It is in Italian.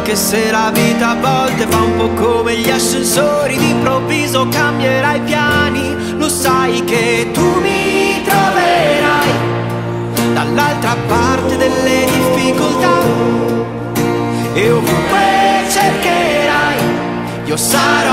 Anche se la vita a volte fa un po' come gli ascensori, d'improvviso cambierai piani. Lo sai che tu mi troverai dall'altra parte delle difficoltà, e ovunque cercherai io sarò